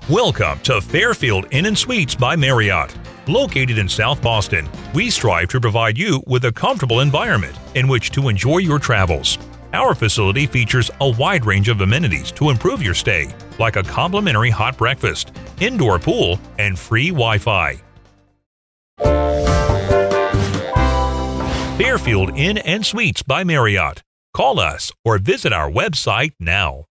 Welcome to Fairfield Inn & Suites by Marriott. Located in South Boston, we strive to provide you with a comfortable environment in which to enjoy your travels. Our facility features a wide range of amenities to improve your stay, like a complimentary hot breakfast, indoor pool, and free Wi-Fi. Fairfield Inn & Suites by Marriott. Call us or visit our website now.